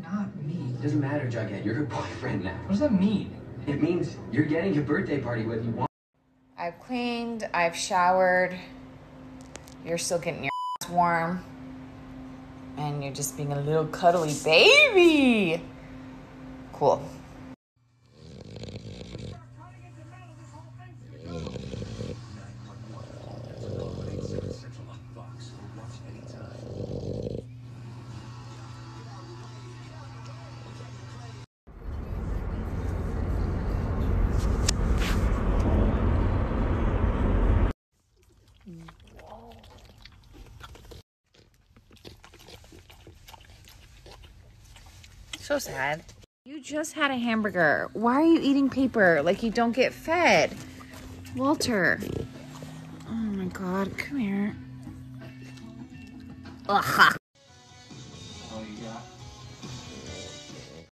not me. It doesn't matter, Jughead. You're her boyfriend now. What does that mean? It means you're getting a birthday party whether you want. I've cleaned, I've showered. You're still getting your ass warm. And you're just being a little cuddly baby. Cool. So sad. You just had a hamburger. Why are you eating paper like you don't get fed? Walter. Oh my God, come here. Ugh.